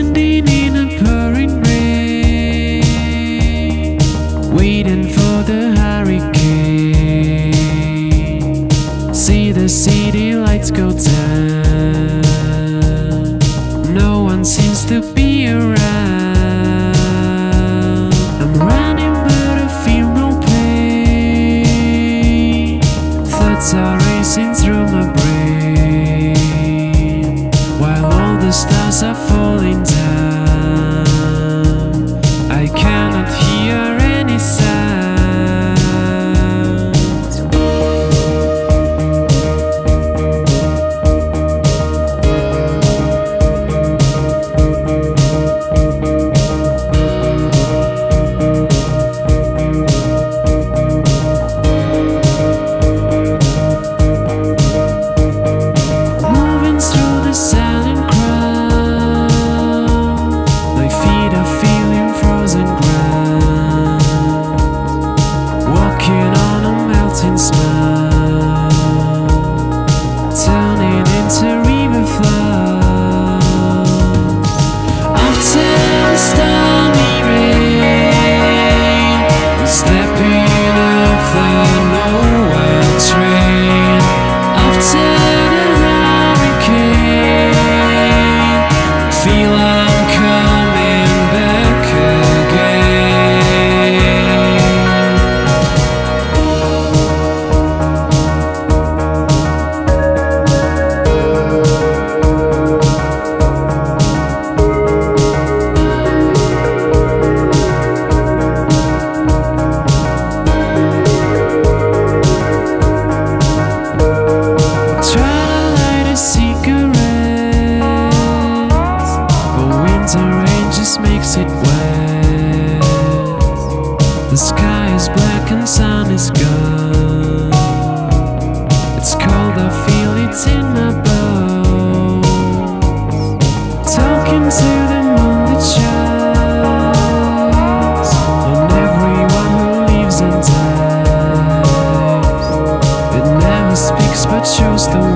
standing in a pouring rain, waiting for the hurricane. See the city lights go down, no one seems to be around. I'm running but I feel no pain, thoughts are racing through my brain, while all the stars are falling down. I cannot hear any sound. Moving through the silent crowd, my feet are feeling frozen ground, walking on a melting snow, turning into river flows. After the stormy rain, I'm stepping off the nowhere train. After the hurricane, feel I'm coming back again. Try to light a cigarette, but winter rain just makes it wet. The sky is black and sun is gone. It's cold, I feel it in my bones. Talking to the moon that shines on everyone who lives and dies. It never speaks but shows the